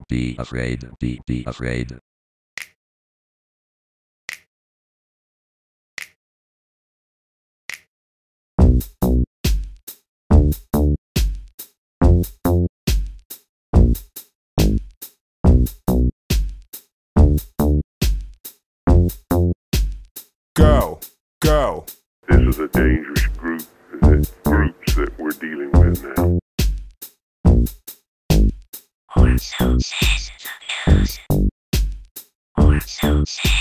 be afraid, be afraid. Go, go. This is a dangerous groups that we're dealing with now. Or so says the news. Or so says